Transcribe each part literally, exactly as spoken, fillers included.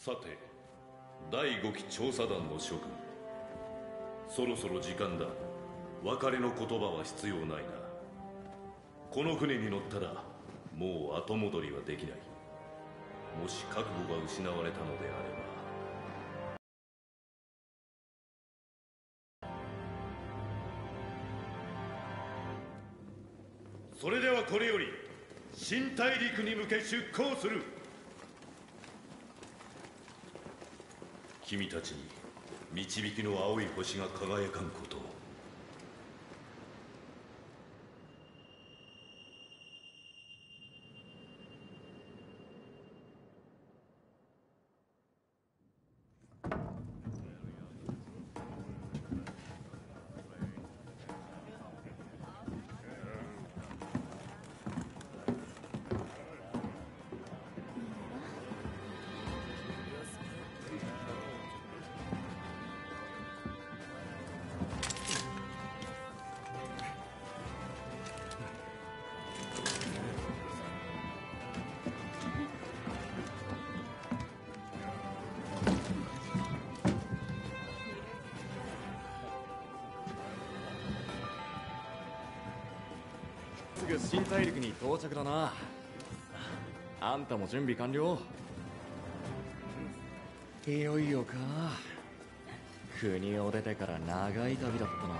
さて、だいごき調査団の諸君、そろそろ時間だ。別れの言葉は必要ないな。この船に乗ったらもう後戻りはできない。もし覚悟が失われたのであれば。それではこれより新大陸に向け出航する。君たちに導きの青い星が輝かんことを。 すぐ新大陸に到着だな。あんたも準備完了？いよいよか。国を出てから長い旅だった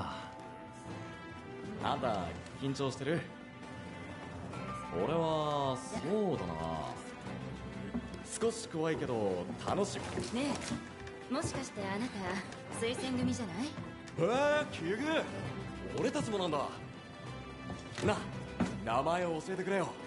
な。あんた緊張してる？俺はそうだな、少し怖いけど楽しみ。 ねえ、もしかしてあなた推薦組じゃない？ えー、奇遇。俺たちもなんだな。名前を教えてくれよ。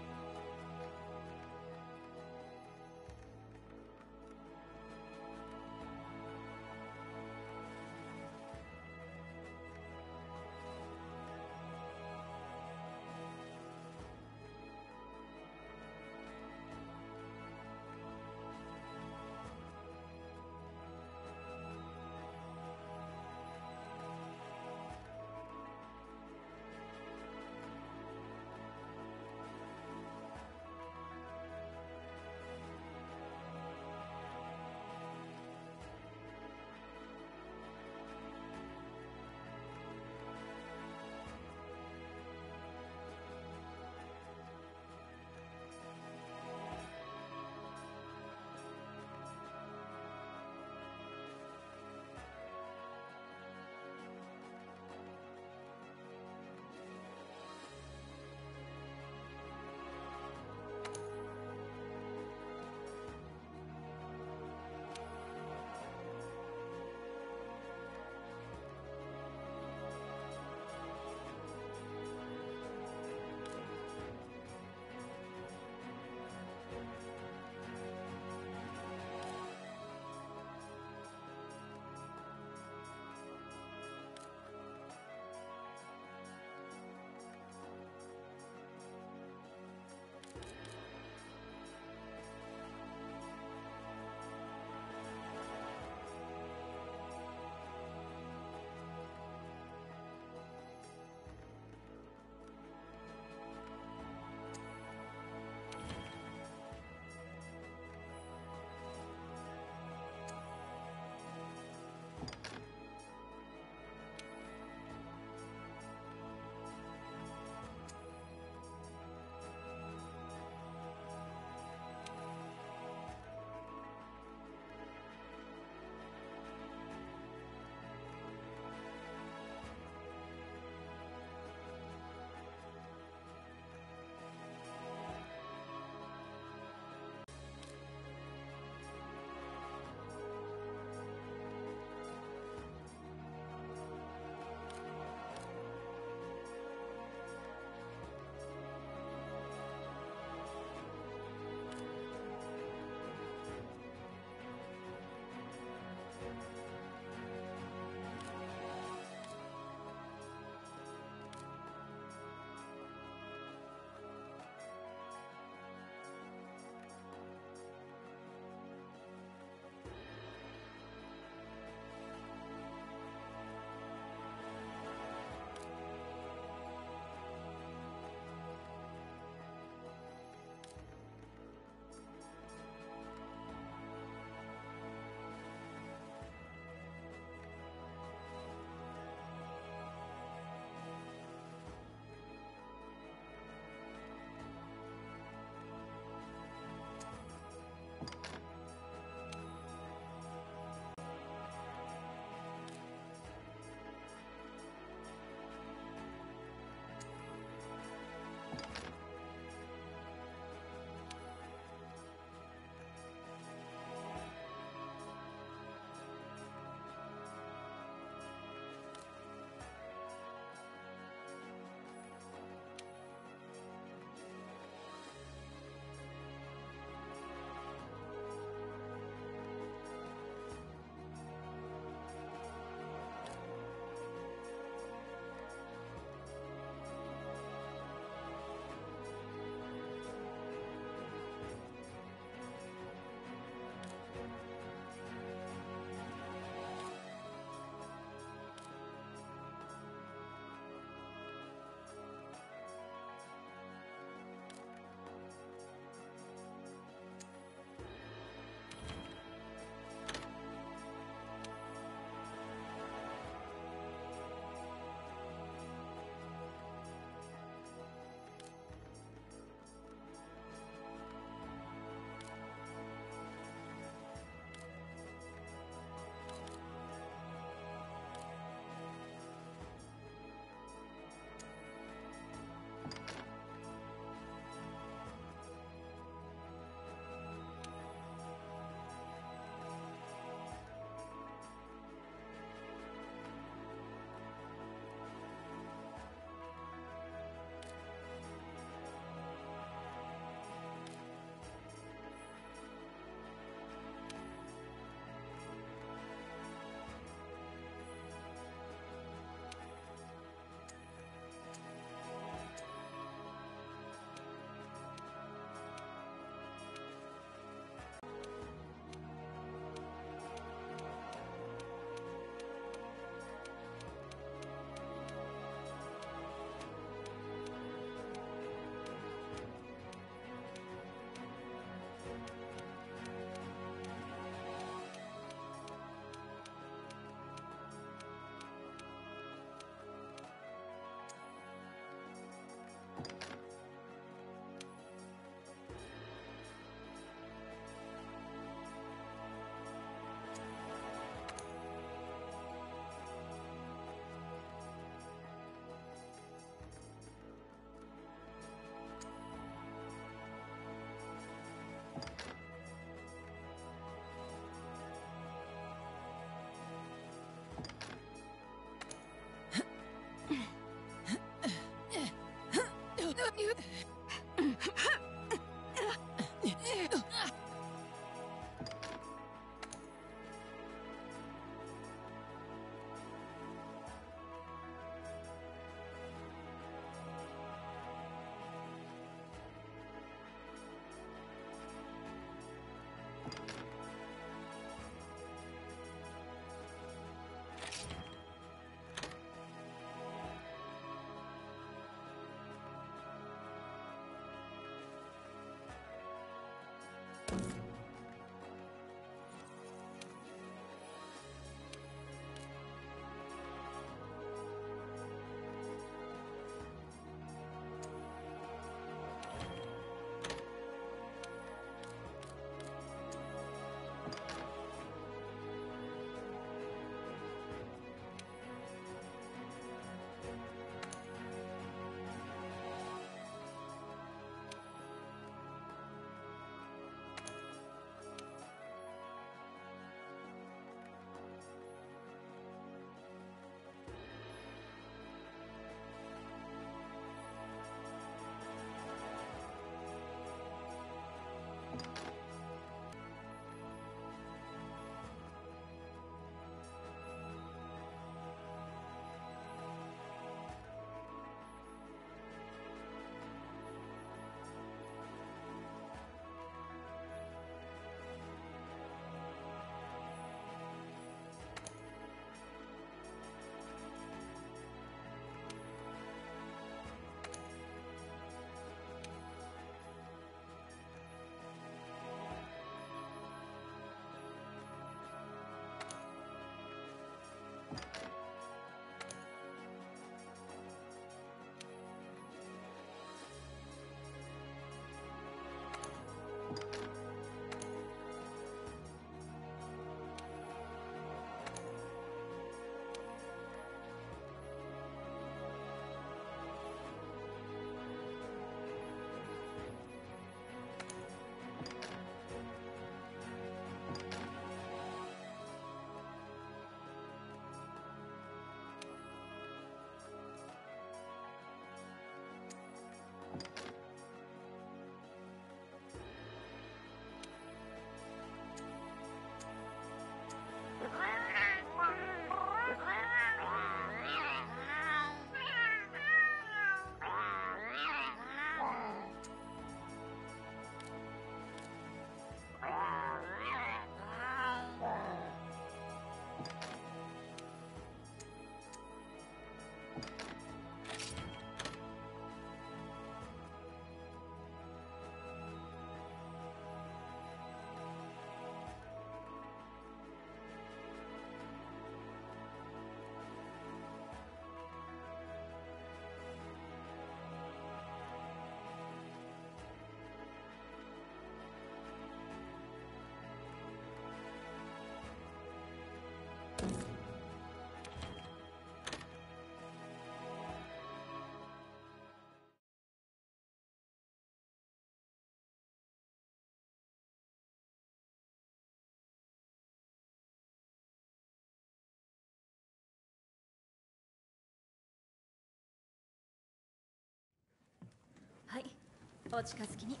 お近づきに。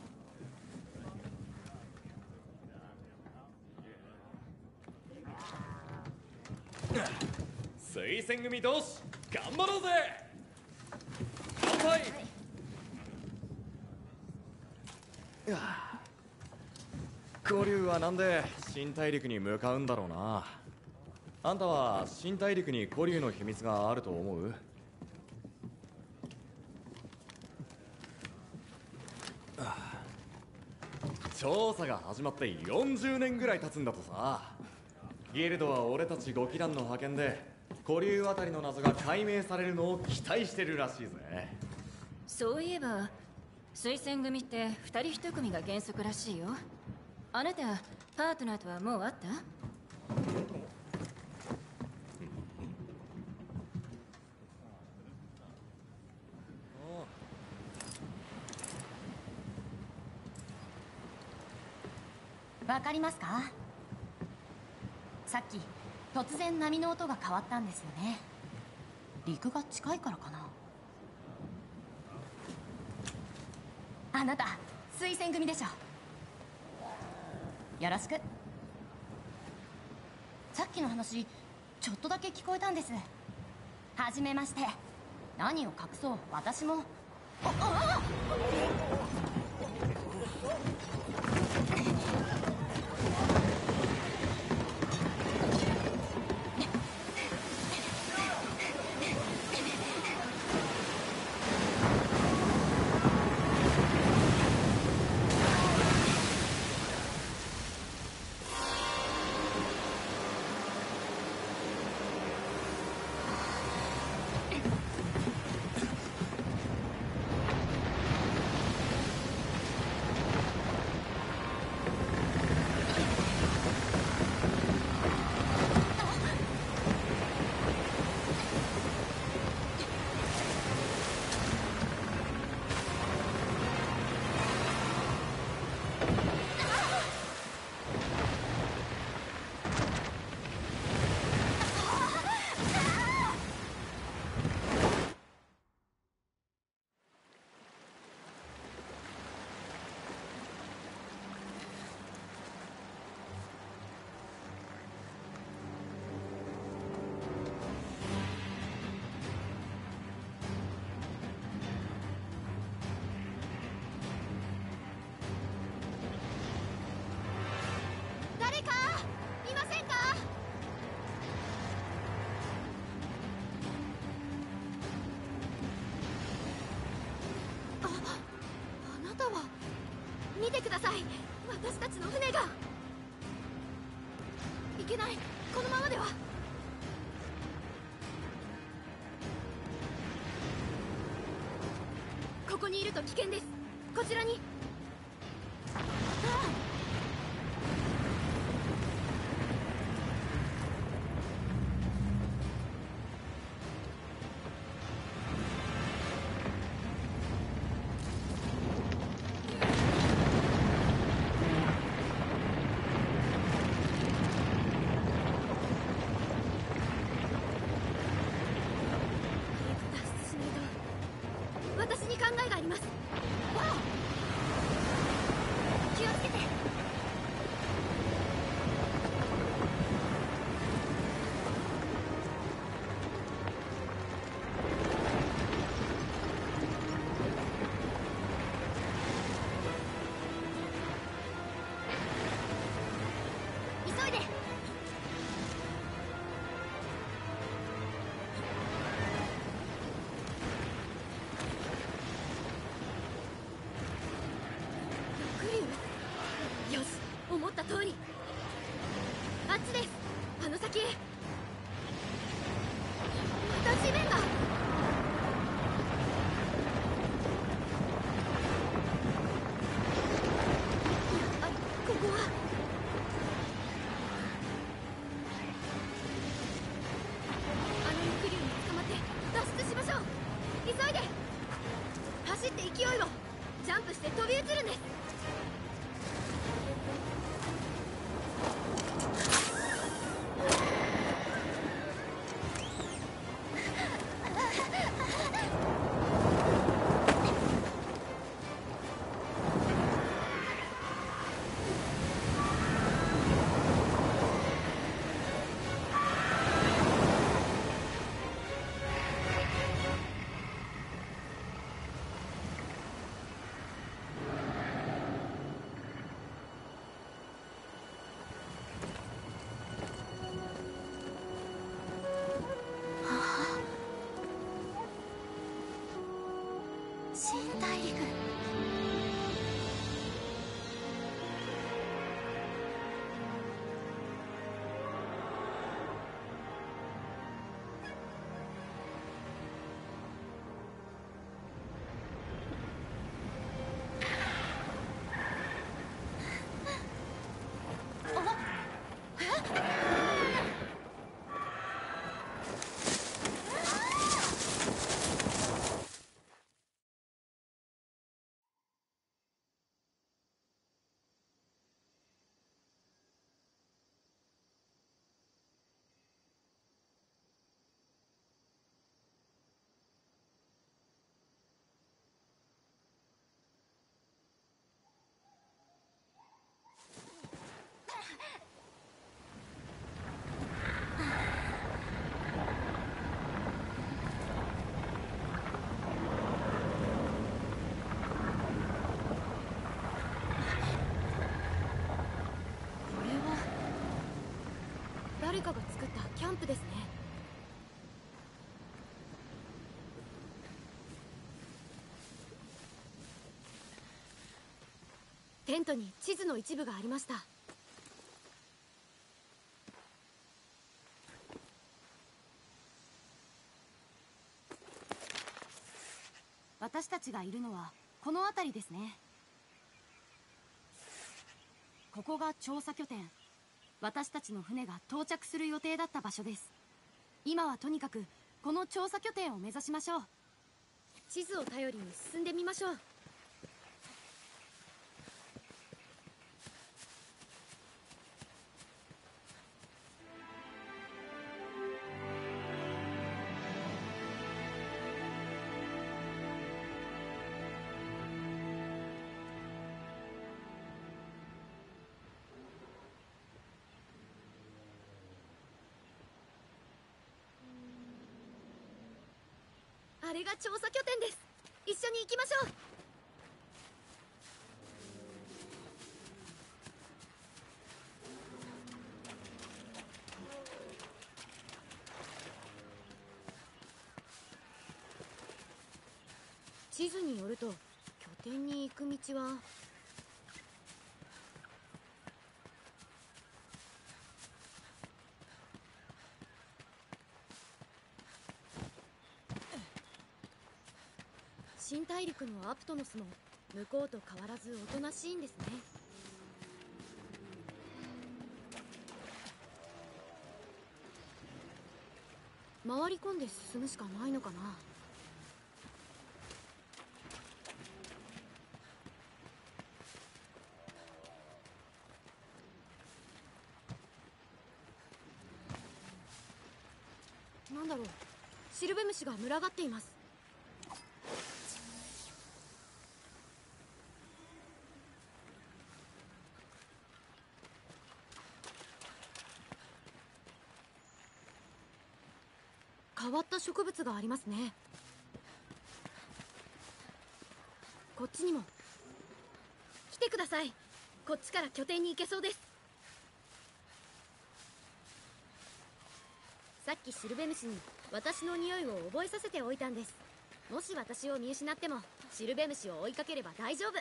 推薦組同士頑張ろうぜ。乾杯。はい、古竜はなんで新大陸に向かうんだろうな。あんたは新大陸に古竜の秘密があると思う？調査が始まってよんじゅうねんぐらい経つんだとさ。ギルドは俺たちご騎団の派遣で古竜あたりの謎が解明されるのを期待してるらしいぜ。 そういえば推薦組ってふたりいち組が原則らしいよ。あなたパートナーとはもう会った？ わかりますか？さっき突然波の音が変わったんですよね。陸が近いからかな。あなた推薦組でしょ。よろしく。さっきの話ちょっとだけ聞こえたんです。はじめまして。何を隠そう、私も。ああ見てください。私たちの船が。いけない、このままでは。ここにいると危険です。こちらに。ああ、私に考えがあります。気をつけて。急いで。よし、思った通り。あっちです。あの先へ。また地面が。あ、ここは。あの肉竜に捕まって脱出しましょう。急いで。走って勢いを。ジャンプして飛び移るんです。 新大陸。誰かが作ったキャンプですね。テントに地図の一部がありました。私たちがいるのはこの辺りですね。ここが調査拠点。私たちの船が到着する予定だった場所です。今はとにかくこの調査拠点を目指しましょう。地図を頼りに進んでみましょう。あれが調査拠点です。一緒に行きましょう。地図によると拠点に行く道は新大陸のアプトノスも向こうと変わらずおとなしいんですね。回り込んで進むしかないのかな。なんだろう、シルベムシが群がっています。変わった植物がありますね。こっちにも。来てください。こっちから拠点に行けそうです。さっきシルベムシに私の匂いを覚えさせておいたんです。もし私を見失ってもシルベムシを追いかければ大丈夫。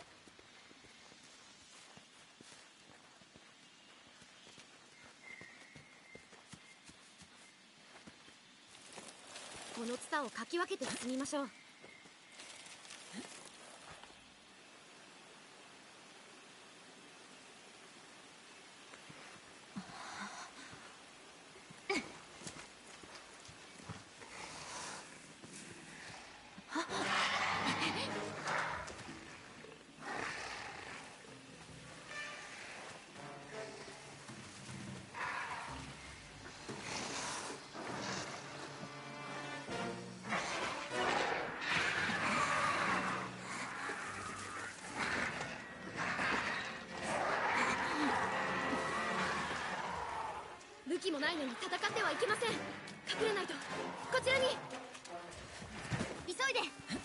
このツタをかき分けて進みましょう。武器もないのに戦ってはいけません。隠れないと。こちらに。急いで。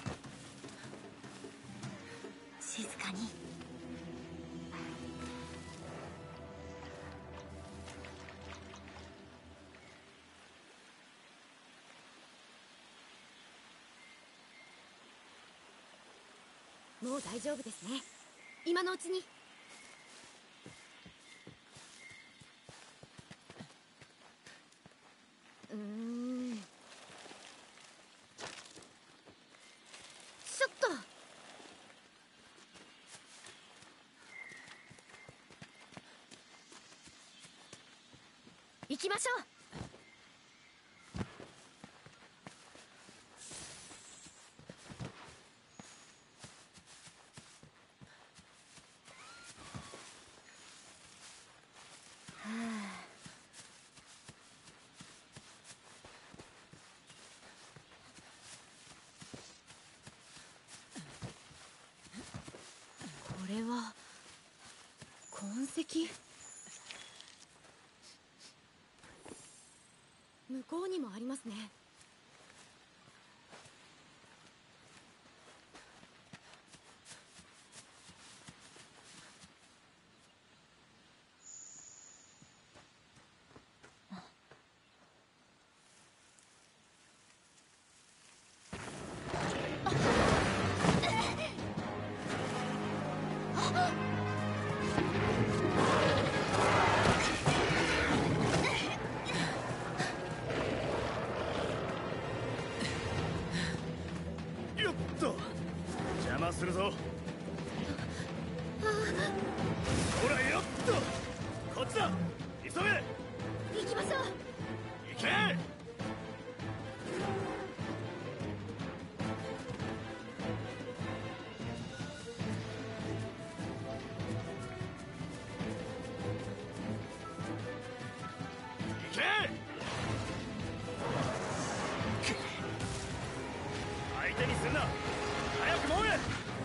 静かに。 もう大丈夫ですね。今のうちに。うーん。ちょっと。行きましょう。これは痕跡。向こうにもありますね。 よっと邪魔するぞ。ほらよっとこっちだ。急げ。 行きましょう。 行け。行け。相手にするな。早くもえ。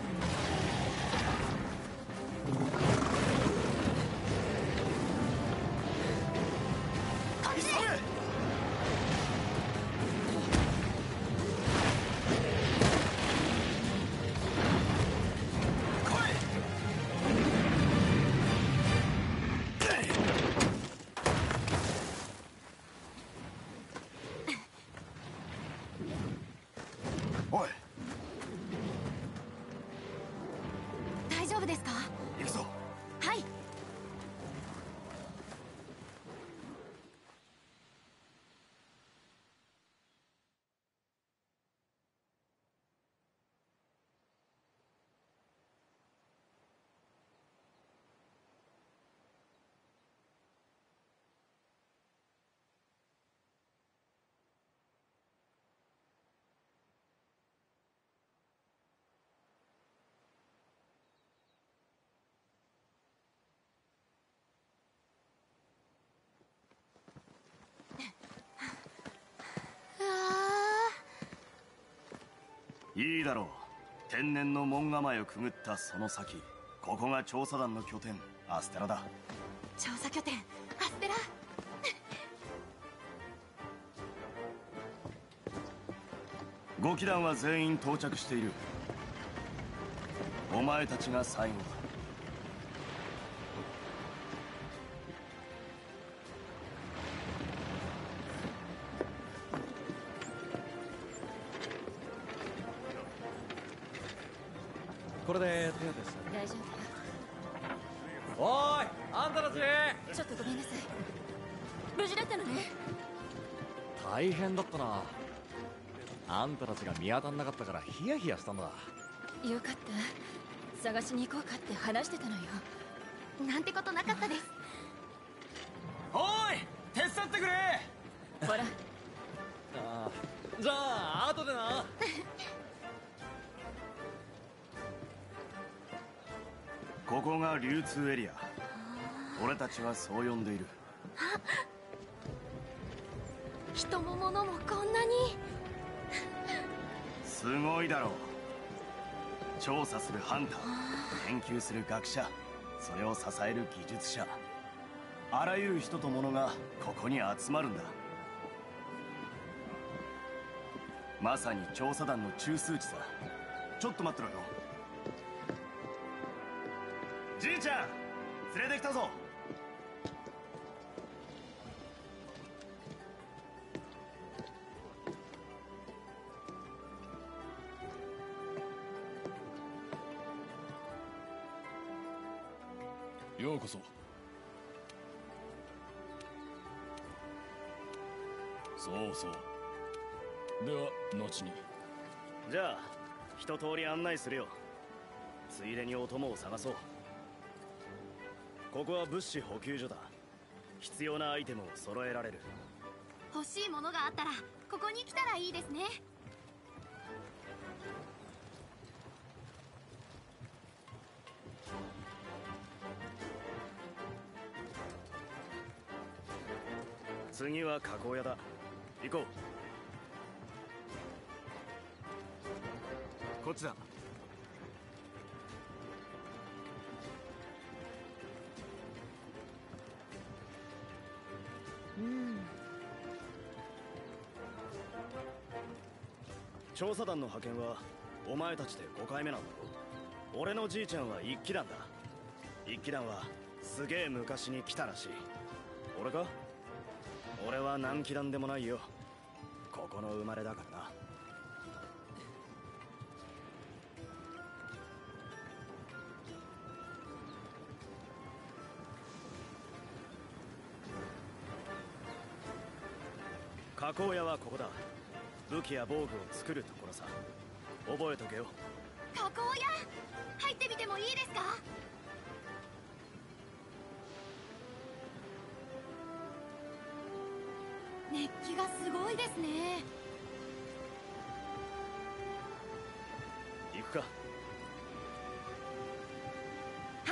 急げ。おい、 大丈夫ですか？ 行くぞ。 はい。 いいだろう。天然の門構えをくぐったその先、ここが調査団の拠点アステラだ。 調査拠点アステラ。 ご機団は全員到着している。お前たちが最後だ。 これで手当てして大丈夫おーいあんたたち。 ちょっとごめんなさい。無事だったのね。 大変だったな。あんたたちが見当たんなかったからヒヤヒヤしたんだ。 よかった。探しに行こうかって話してたのよ。 なんてことなかったです。 おい手伝ってくれ。 ほらああじゃあ後でな。 ここが流通エリア。俺たちはそう呼んでいる。 人も物もこんなに。 すごいだろう。調査するハンター、研究する学者、それを支える技術者、あらゆる人と物がここに集まるんだ。まさに調査団の中枢地さ。ちょっと待ってろよ。じいちゃん連れてきたぞ。 ようこそ。そうそう。では後に。 じゃあ一通り案内するよ。ついでにお供を探そう。ここは物資補給所だ。必要なアイテムを揃えられる。 欲しいものがあったらここに来たらいいですね。 次は加工屋だ。行こう。こっちだ。調査団の派遣はお前たちでごかいめなんだろ。俺のじいちゃんは一騎団だ。一騎団はすげえ昔に来たらしい。俺か？俺は何騎団でもないよ。ここの生まれだからな。加工屋はここだ。武器や防具を作るところさ。覚えとけよ。 加工屋入ってみてもいいですか？熱気がすごいですね。 行くか。 はい。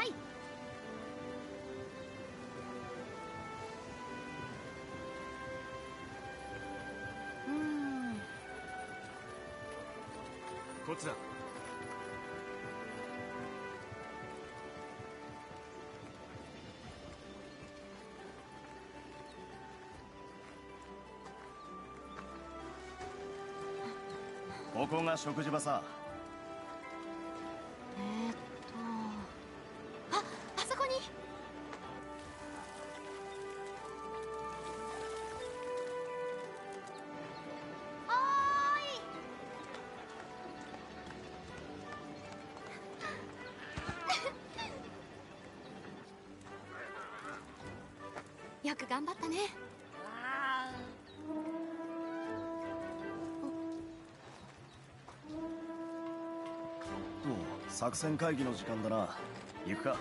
うーん。 こっちだ。ここが食事場さ。 えーっとあ、あそこに。おーいよく頑張ったね。 作戦会議の時間だな。行くか。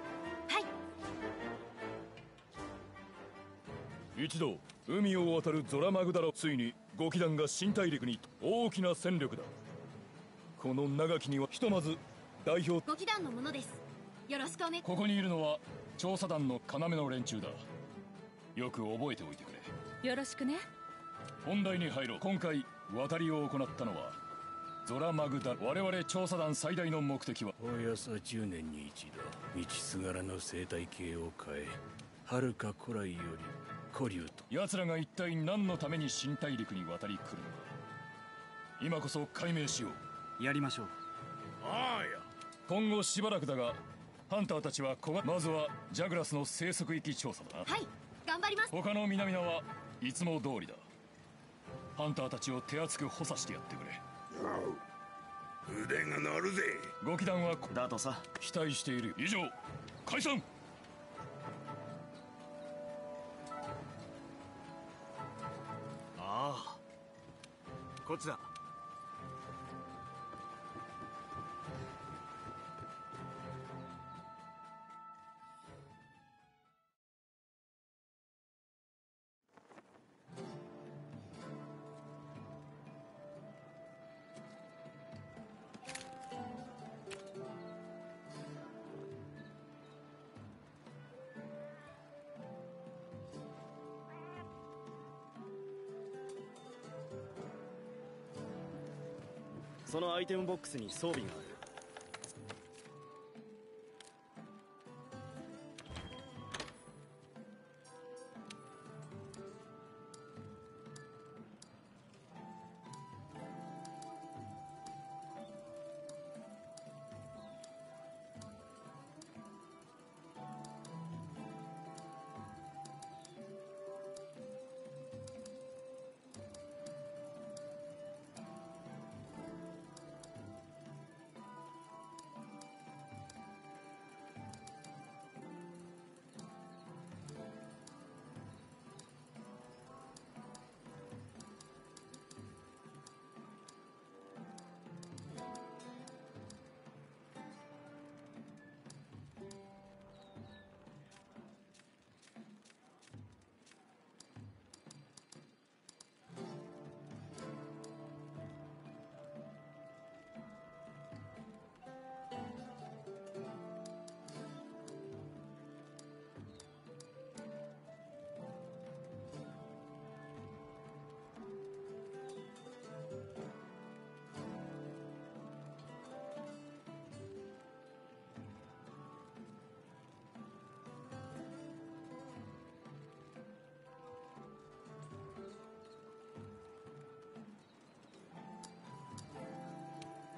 はい一同、海を渡るゾラマグダラ。ついにゴキ団が新大陸に大きな戦力だ。この長きにはひとまず代表。 ご騎団のものです。よろしくおね。 ここにいるのは調査団の要の連中だ。よく覚えておいてくれ。 よろしくね。 本題に入ろう。今回渡りを行ったのはゾラマグダ。我々調査団最大の目的は、 およそじゅうねんに一度道すがらの生態系を変え、遥か古来より古竜と。 奴らが一体何のために新大陸に渡り来るのか、今こそ解明しよう。やりましょう。 ああや。今後しばらくだがハンターたちは小がまずはジャグラスの生息域調査だな。 はい、頑張ります。 他の皆々はいつも通りだ。ハンターたちを手厚く補佐してやってくれ。 腕が鳴るぜ。 ゴキ団はだとさ。 期待している。以上、解散。 ああ、こっちだ。そのアイテムボックスに装備がある。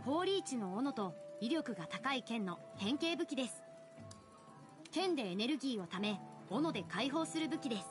高リーチの斧と威力が高い剣の変形武器です。剣でエネルギーをため斧で解放する武器です。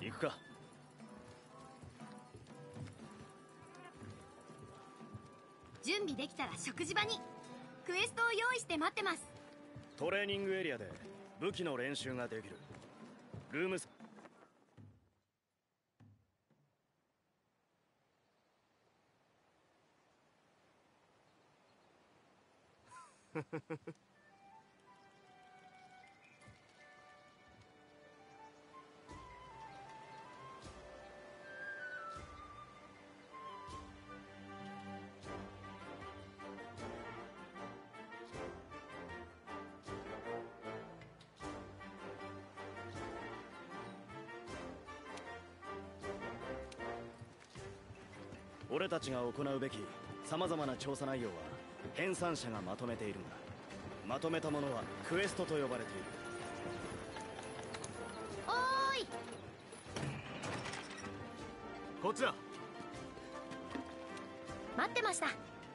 行くか。 準備できたら食事場に。クエストを用意して待ってます。 トレーニングエリアで武器の練習ができる。ルームス俺たちが行うべき様々な調査内容は編纂者がまとめているんだ。まとめたものはクエストと呼ばれている。 おーい、 こっちだ。 待ってました。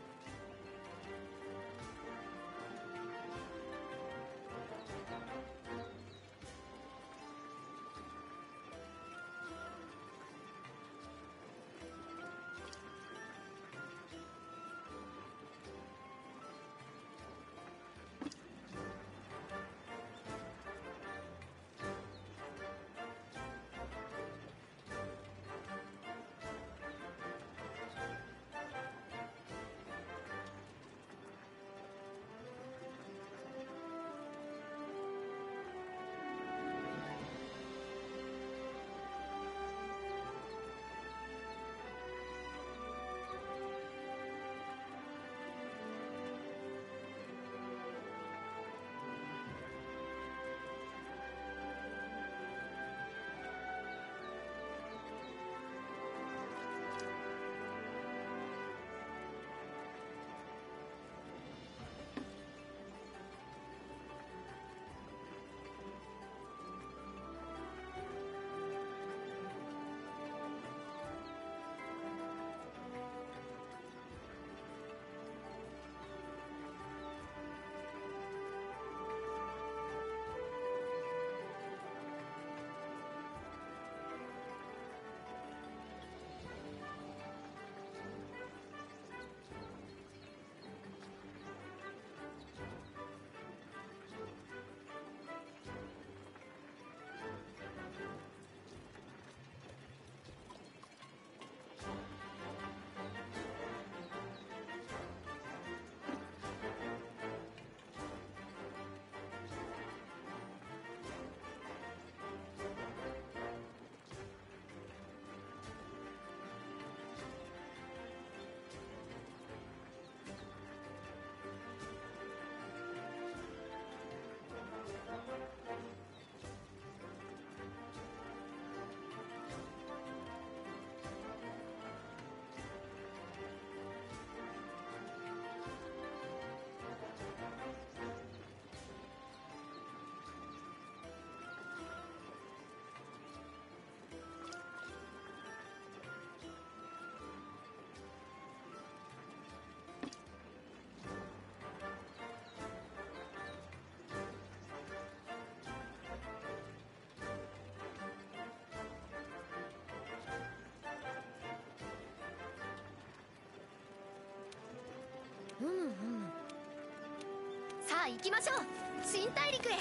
うんうん。さあ行きましょう、新大陸へ。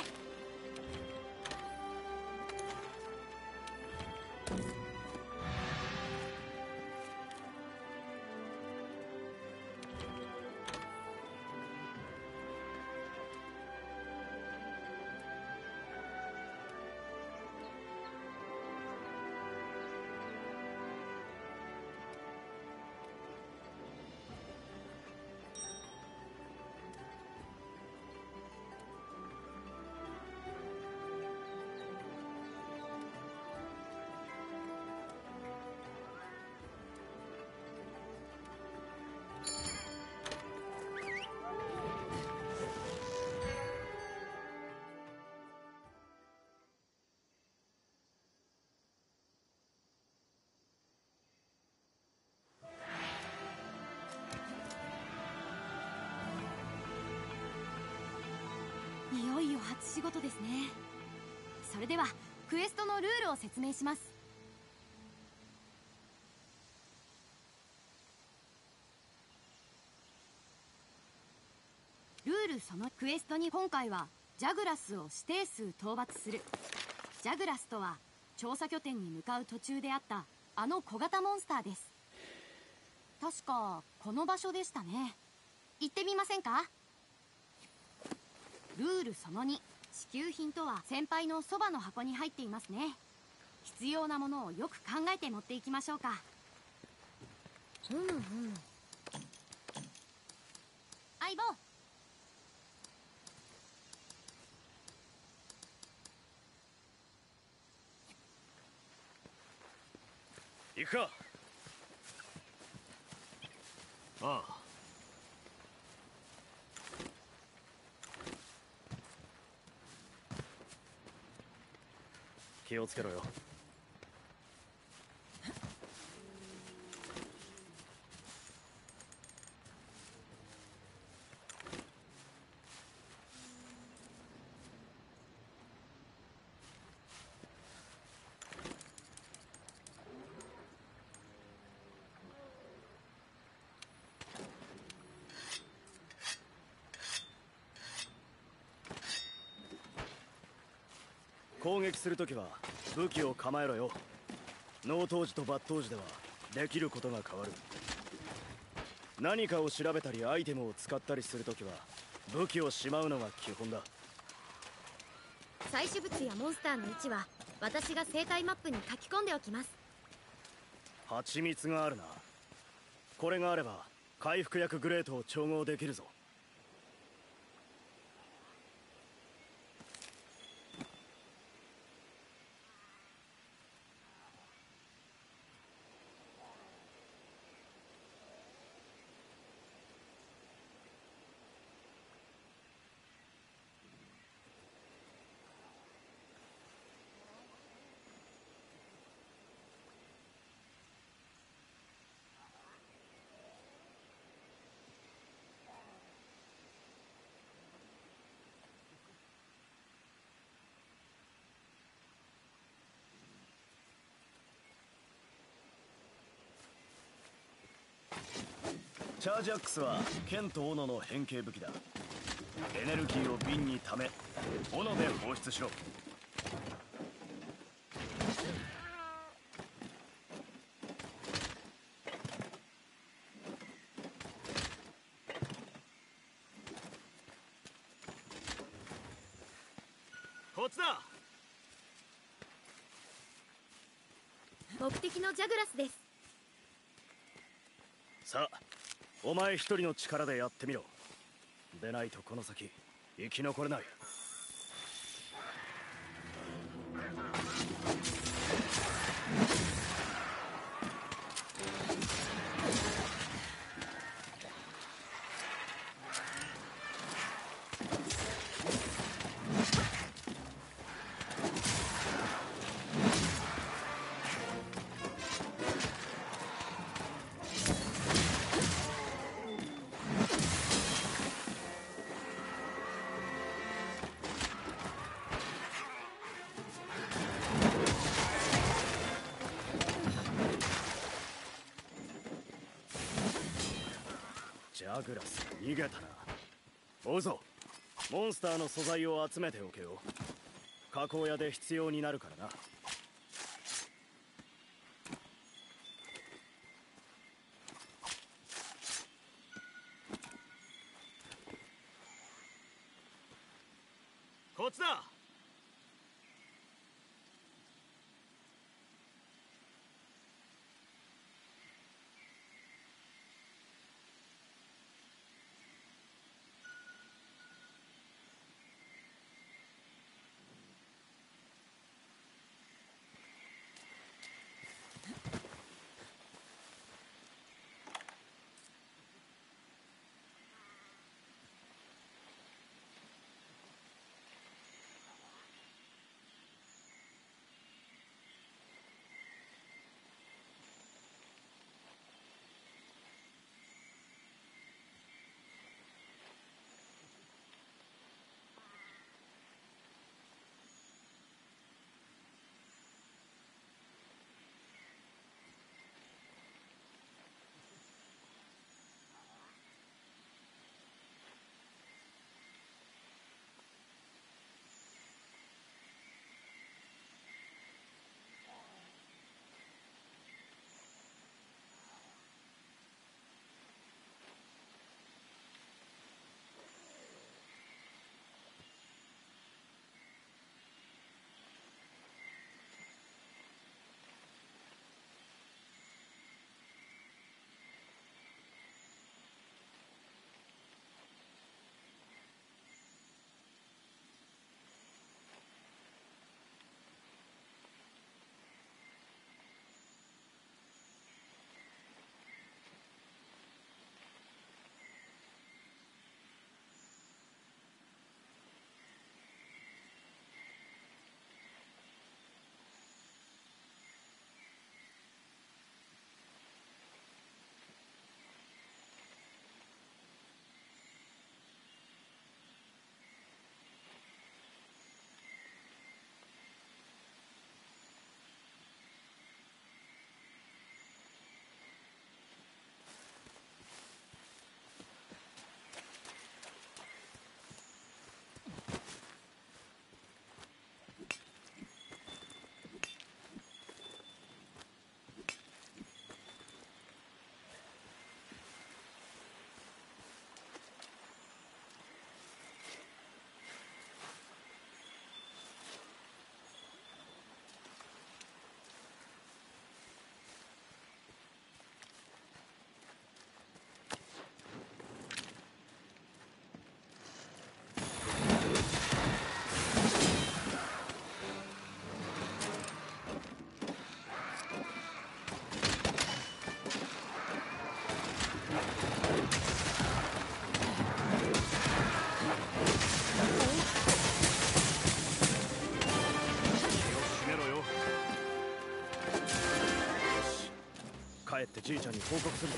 いよいよ初仕事ですね。それではクエストのルールを説明します。 ールそのクエストに今回はジャグラスを指定数討伐する。ジャグラスとは調査拠点に向かう途中であったあの小型モンスターです。確かこの場所でしたね。行ってみませんか？ルールそのに、支給品とは先輩のそばの箱に入っていますね。必要なものをよく考えて持っていきましょうか。うんうん。相棒。 行くか。ああ。気をつけろよ。攻撃するときは武器を構えろよ。納刀時と抜刀時ではできることが変わる。何かを調べたりアイテムを使ったりするときは武器をしまうのが基本だ。 採取物やモンスターの位置は私が生態マップに書き込んでおきます。 蜂蜜があるな。これがあれば回復薬グレートを調合できるぞ。チャージアックスは剣と斧の変形武器だ。エネルギーを瓶に溜め斧で放出しろ。こっちだ。 目的のジャグラスです。 さあ、お前一人の力でやってみろ。でないとこの先生き残れない。ジャグラス逃げたな。追うぞ。モンスターの素材を集めておけよ。加工屋で必要になるからな。こっちだ。 じいちゃんに報告するぞ。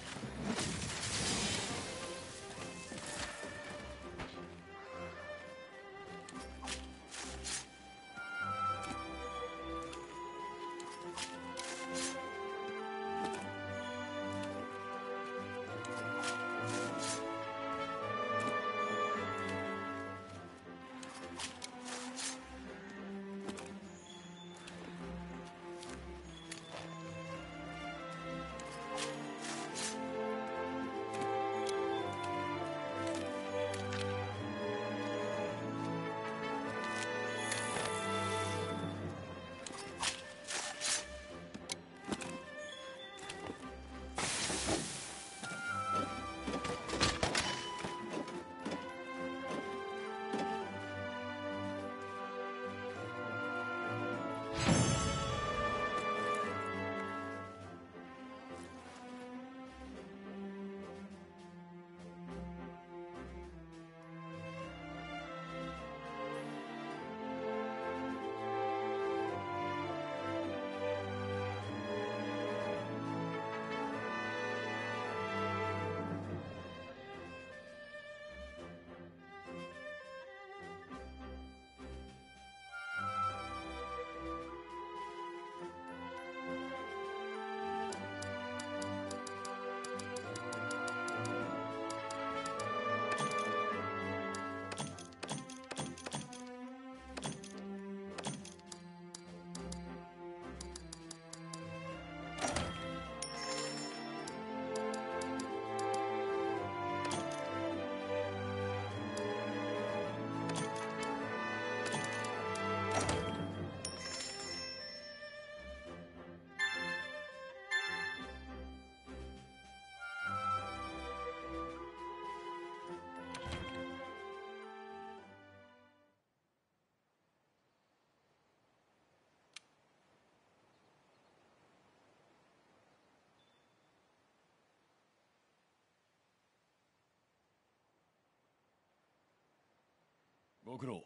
ご苦労。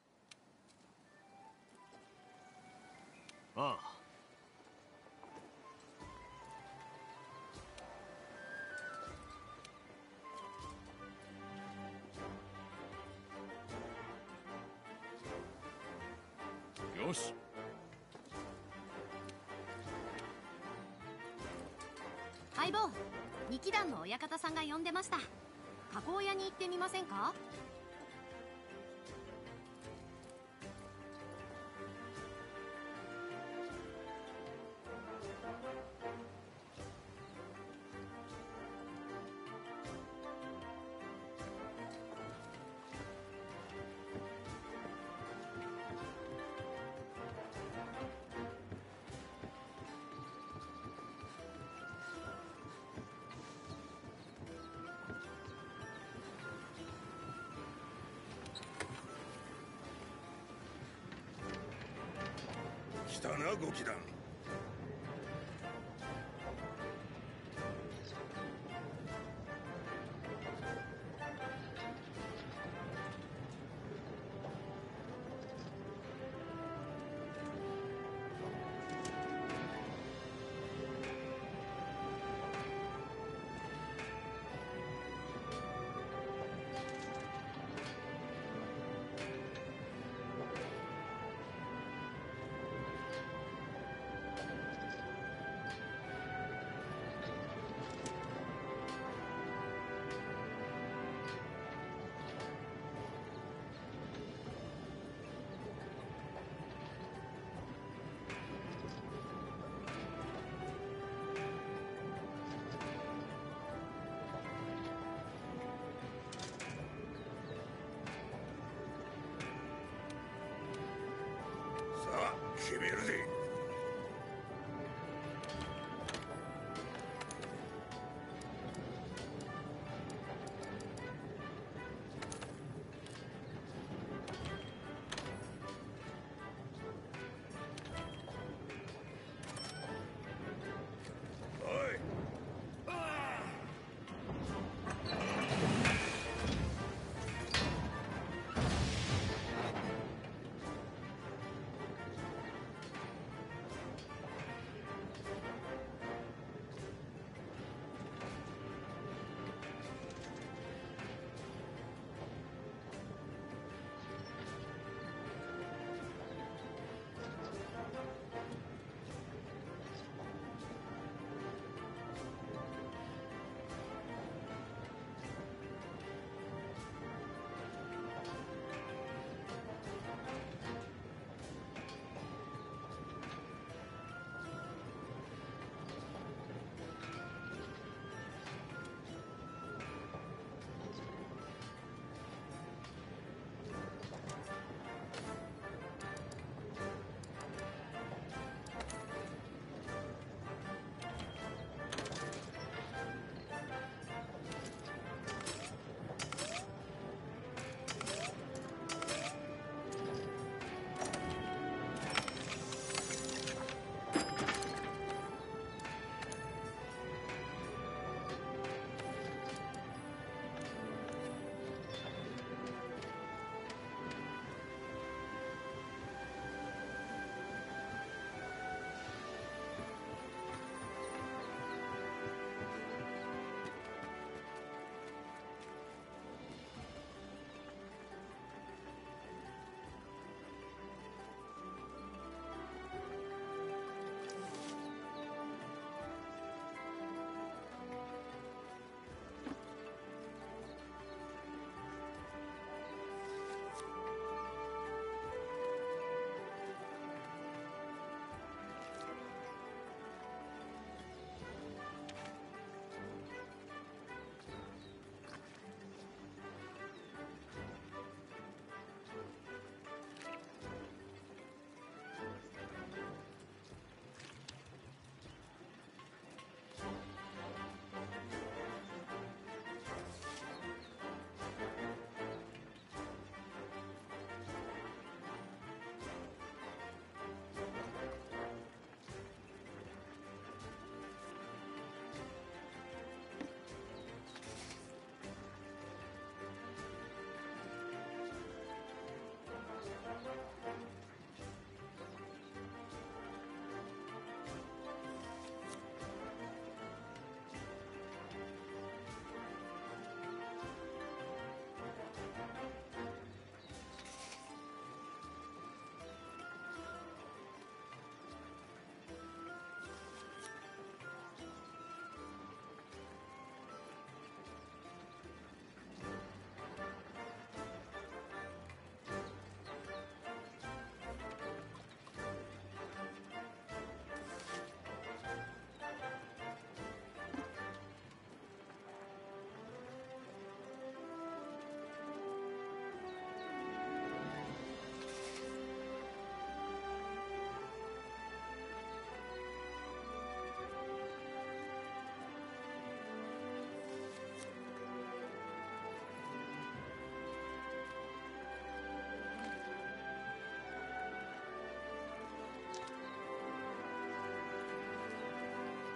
ああ。 よし。 相棒、二騎団の親方さんが呼んでました。加工屋に行ってみませんか？ 来たな、ご騎団。決めるぜ。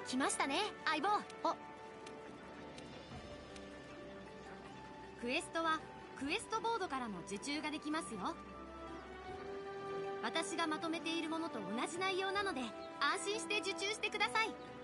来ましたね相棒。あ、クエストはクエストボードからも受注ができますよ。私がまとめているものと同じ内容なので安心して受注してください。